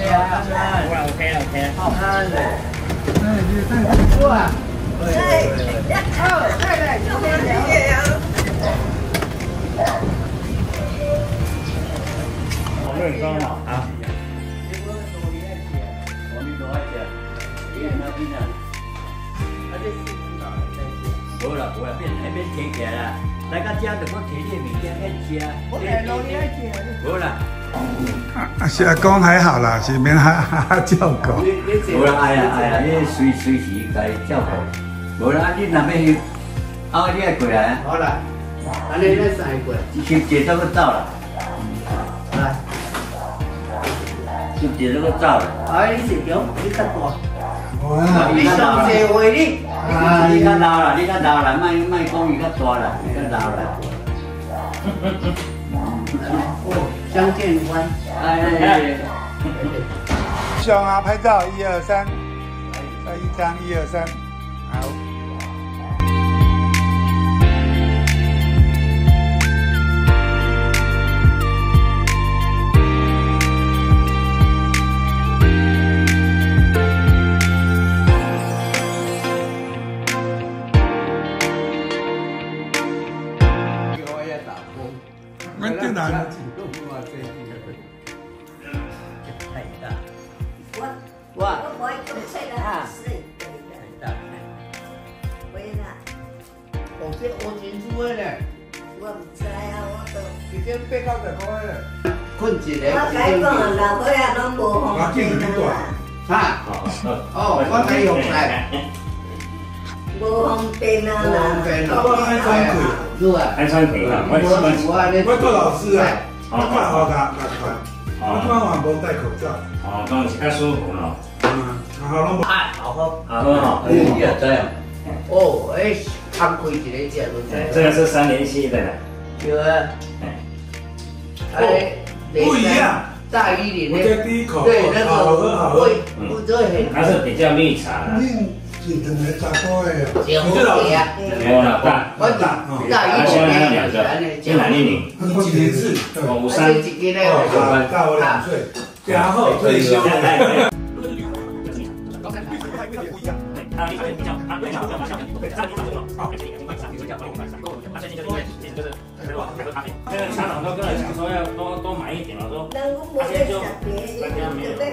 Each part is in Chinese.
啊，好啦 OK 啦 OK 啦。好看嘞。哎，你看多啊。对。哦，对，就这样。好认真哦，啊。我们多爱吃，你看那边啊，啊这是哪来的？无啦，变甜起来啦。来到家就要摕啲物件爱吃啊。我来弄你爱吃。无啦。 是阿公还好啦，是免哈照顾。 无啦，哎呀，你随时该照顾。无啦，你那边啊，你爱过来啊。好啦，安尼咱三个过来，先接到个走啦。来，先接到个走啦。啊，你是强，你较大。你上社会你，你较老啦，你较老啦，莫讲伊较大啦，你较老啦。哦，相见欢。哎。 兄啊，拍照，1、2、3，再一张，1、2、3，好。我这男。太大。我不会做菜的啊。太大。会啦。哦，这乌珍珠的咧。我唔知啊，我都。一件800块咧。困一个。我改讲啊，老伙仔拢无方便啊。哈。哦，我没用来。无方便啊啦。我爱穿腿，是吧？爱穿腿啊！我做老师啊，我看好他那款，我看我无戴口罩。哦，当然是较舒服咯。好拢无。啊，好喝，好喝哈。你也知啊？哦，哎，摊开一个价都在。这个是3连息的。有啊。哎，不一样。大一点的。我第一口。对，那个不对，它是比较蜜茶的。你真没炸过哎！你这老啊？没有大，我大一点2个，今哪年？你几年次？53。大我2岁，然后退休。这个厂长都跟我讲说要多买一点了，说他现在就大家没有。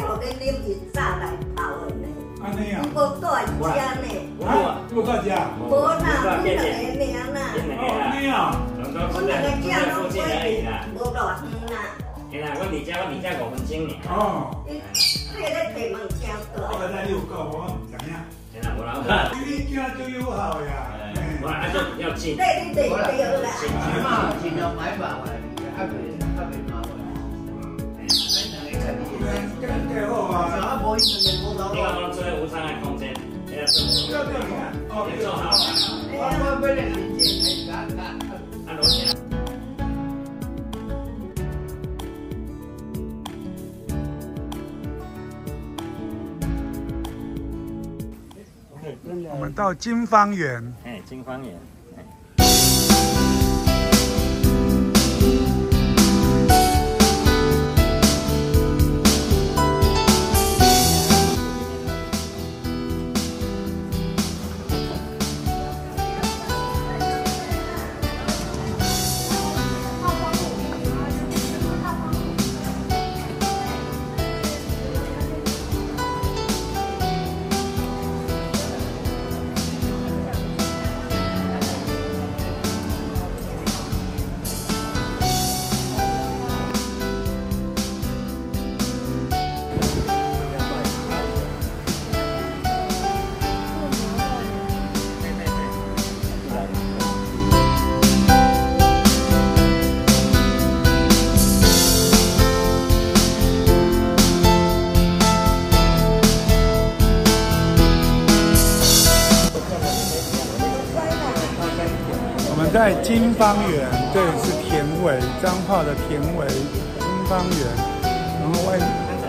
安尼啊？无带家呢？啊？无带家？无啦，我两个名啦。安尼啊？我两个家拢过去，无偌远啦。嘿啦，我离家5分钟呢。哦。你咧地门桥过？我刚才你有讲，我唔知影。嘿啦，无啦。你家就友好呀。无啦，就要近。对，你对对啦。起码尽量买吧，还袂麻烦。更好啊！你看我这无障碍空间，现在是不要掉你看，哦，别做好了。我不能理解，看楼下。我们到金芳园。哎，金芳园。在金芳园，这里是田尾，彰化的田尾金芳园，然后外面，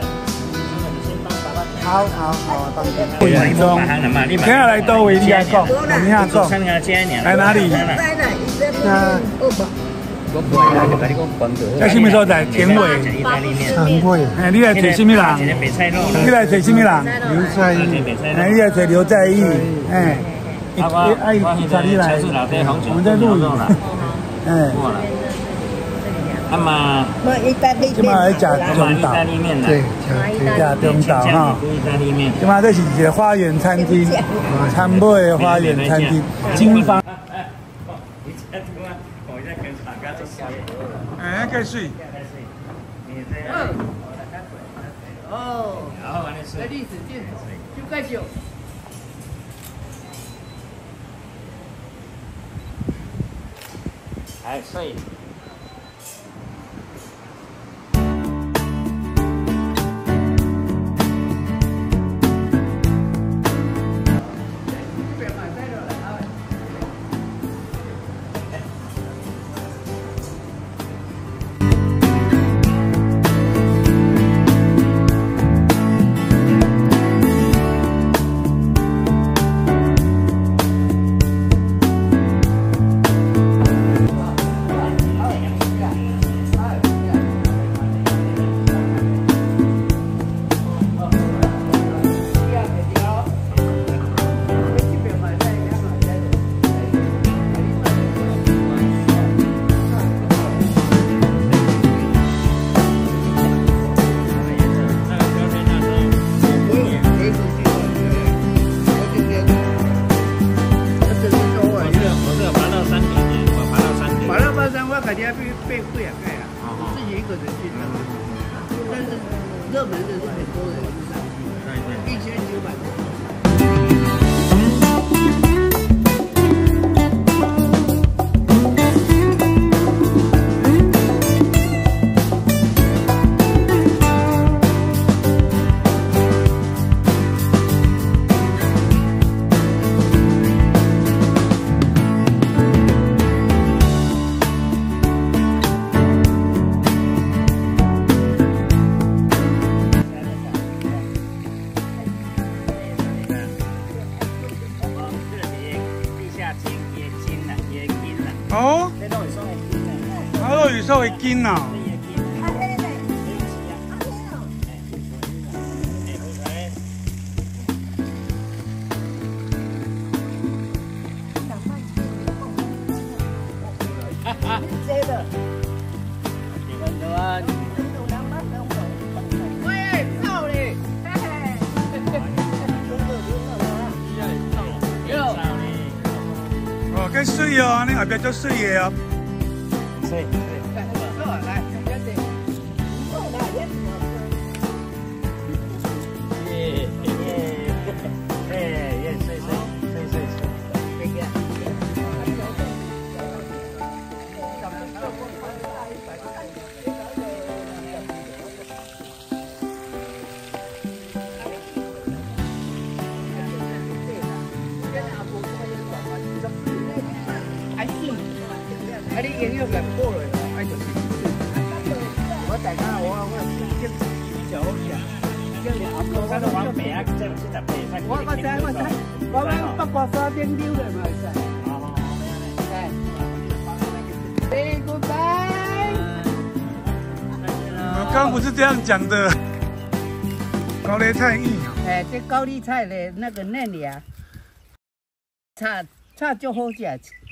好，当天5点钟，接下来到维尼亚讲，维尼亚讲，来哪里？ 在什么所在？田尾。田尾。哎，你来找什么人？你来找什么人？刘在义。哎，你来找刘在义。哎。阿姨，找你来。我们在录影。哎。 啊嘛。 今嘛来食中岛。对，食中岛哈。今嘛这是一个花园餐厅，参美的花园餐厅，金芳。哎，介水。 哦，在历史建筑就介绍。 哎，所以。 热门的是很多人上去，1900多。 哦，我有时候会惊啊。哦，更水哦，你后边做水的哦。 水。 啊！你营养个过了，爱就是。我大家我这就好食，叫你阿婆我都往北啊，这10倍。我知，我们北瓜沙丁溜的嘛会使。哎 ，Goodbye。 我刚不是这样讲的。高丽菜意。 哎，这高丽菜的那个嫩芽，炒就好食。